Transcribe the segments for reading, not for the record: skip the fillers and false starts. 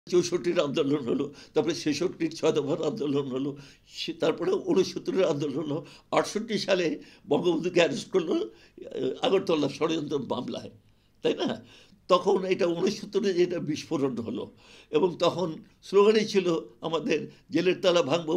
৬৪-র আন্দোলন হলো, তারপরে ৬৬-র ৬ দফার আন্দোলন হলো, তারপরে ৬৯-র আন্দোলন হলো, ৬৮ সালে বঙ্গবন্ধুকে অ্যারেস্ট করলো আগরতলা ষড়যন্ত্র মামলায়, তাই না? তখন এটা ৬৯-এ যেটা বিস্ফোরণ হলো, এবং তখন স্লোগানই ছিল আমাদের জেলের তালা ভাঙবো,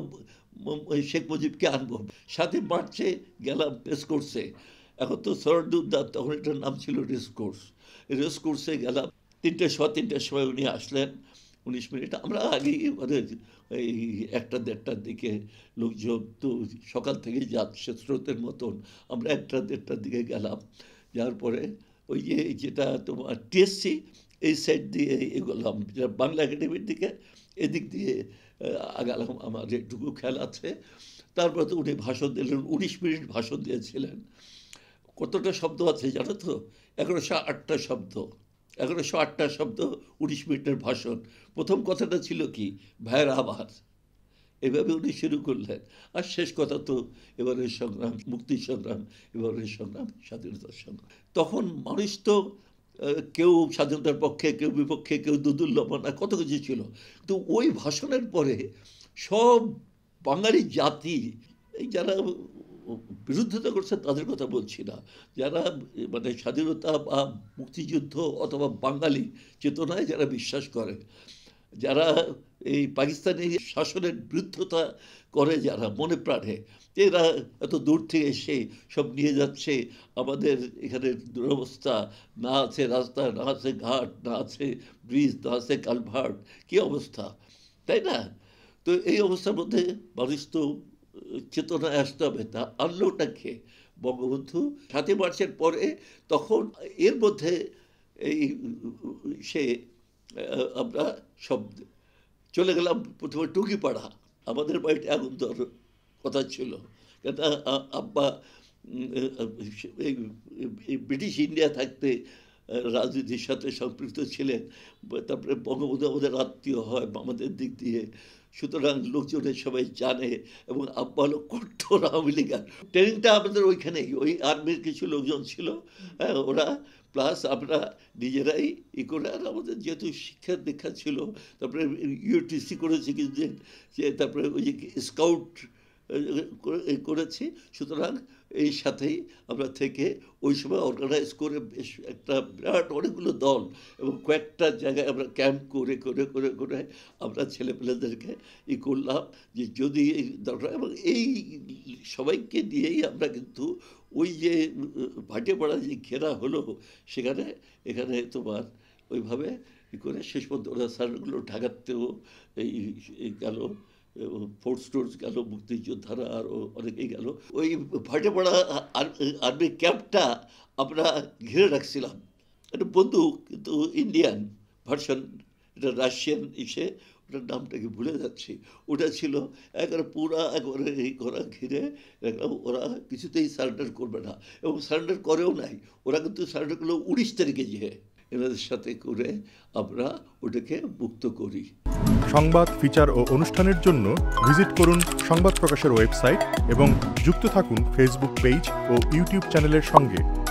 শেখ মুজিবকে আনবো। ৭ই মার্চে গেলাম রেসকোর্সে, এখন তো সরদুদ্দার, তখন এটার নাম ছিল রেসকোর্স। রেসকোর্সে গেলাম, ৩টার সময় উনি আসলেন, ১৯ মিনিট। আমরা আগেই মানে এই ১টা-১.৫টার দিকে, লোকজন তো সকাল থেকে যাচ্ছে স্রোতের মতন, আমরা ১টা-১.৫টার দিকে গেলাম। যাওয়ার পরে ওই যে যেটা তোমার টিএসসি, এই সাইড দিয়ে এগোলাম, বাংলা একাডেমির দিকে, এদিক দিয়ে গেলাম, আমার যেটুকু খেয়াল আছে। তারপরে তো উনি ভাষণ দিলেন, ১৯ মিনিট ভাষণ দিয়েছিলেন। কতটা শব্দ আছে জানো তো? ১১০৮টা শব্দ, ১১০৮টা শব্দ, ১৯ মিনিটের ভাষণ। প্রথম কথাটা ছিল কি, ভাইয়ের আবার, এভাবে উনি শুরু করলেন। আর শেষ কথা তো এবারের সংগ্রাম মুক্তির সংগ্রাম, এবারের সংগ্রাম স্বাধীনতার সংগ্রাম। তখন মানুষ তো কেউ স্বাধীনতার পক্ষে, কেউ বিপক্ষে, কেউ দুদুল্যমানা, কত কিছু ছিল। তো ওই ভাষণের পরে সব বাঙালি জাতি, এই যারা বিরুদ্ধতা করছে তাদের কথা বলছি না, যারা মানে স্বাধীনতা বা মুক্তিযুদ্ধ অথবা বাঙালি চেতনায় যারা বিশ্বাস করে, যারা এই পাকিস্তানি শাসনের বিরুদ্ধতা করে, যারা মনে প্রাণে, এরা এত দূর থেকে এসে সব নিয়ে যাচ্ছে। আমাদের এখানে দুরবস্থা, না আছে রাস্তা, না আছে ঘাট, না আছে ব্রিজ, না আছে কালভার্ট, কী অবস্থা, তাই না? তো এই অবস্থার মধ্যে মানুষ তো চেতনায় আসতে হবে। তা আনলোটা খেয়ে বঙ্গবন্ধু ৭ই মার্চের পরে, তখন এর মধ্যে এই সে আমরা সব চলে গেলাম প্রথমে টুকিপাড়া। আমাদের বাড়িতে আগুন দেওয়ার কথা ছিল, কেন আব্বা এই ব্রিটিশ ইন্ডিয়া থাকতে রাজনীতির সাথে সম্পৃক্ত ছিলেন। তারপরে বঙ্গবন্ধু আমাদের আত্মীয় হয় আমাদের দিক দিয়ে, সুতরাং লোকজনের সবাই জানে, এবং আব্বা হলো কঠোর আওয়ামী লীগার। ট্রেনিংটা আমাদের ওইখানেই, ওই আর্মির কিছু লোকজন ছিল, হ্যাঁ, ওরা প্লাস আমরা নিজেরাই করে। আর আমাদের যেহেতু শিক্ষা দীক্ষা ছিল, তারপরে ইউটিসি করেছি কিছুদিন, যে তারপরে ওই যে স্কাউট করেছি, সুতরাং এই সাথেই আমরা থেকে ওই সময় অর্গানাইজ করে বেশ একটা বিরাট অনেকগুলো দল, এবং কয়েকটা জায়গায় আমরা ক্যাম্প করে করে করে করে আমরা ছেলেপেলেদেরকে করলাম যে যদি দরকার, এবং এই সবাইকে নিয়েই আমরা কিন্তু ওই যে ভাটিয়াপাড়া যে ঘেরা হলো, সেখানে এখানে তোমার ওইভাবে করে শেষ পর্যন্ত ওরা স্যারগুলো ঢাকাতেও এই গেল, ফোর্স টোর্স গেল, মুক্তিযোদ্ধারা আরও অনেকেই গেল। ওই ভাটিয়াপাড়া আর্মি ক্যাম্পটা আমরা ঘিরে রাখছিলাম। একটা বন্দুক, কিন্তু ইন্ডিয়ান ভার্সন, এটা রাশিয়ান ইসে, ওটার নামটাকে ভুলে যাচ্ছি, ওটা ছিল একবারে পুরা একবারে এই করা ঘিরে রাখলাম। ওরা কিছুতেই সারেন্ডার করবে না, এবং সারেন্ডার করেও নাই। ওরা কিন্তু সারেন্ডার করলো ১৯ তারিখে যেয়ে, এনাদের সাথে করে আমরা ওটাকে মুক্ত করি। সংবাদ, ফিচার ও অনুষ্ঠানের জন্য ভিজিট করুন সংবাদ প্রকাশের ওয়েবসাইট এবং যুক্ত থাকুন ফেসবুক পেজ ও ইউটিউব চ্যানেলের সঙ্গে।